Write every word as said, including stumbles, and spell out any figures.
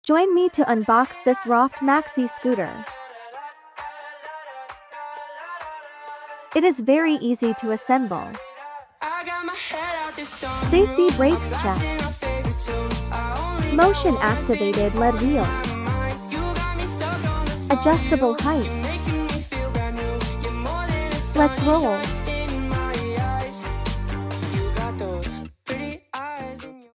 Join me to unbox this ROFFT Maxi scooter. It is very easy to assemble. Safety brakes check. Motion activated L E D wheels. Adjustable height. Let's roll.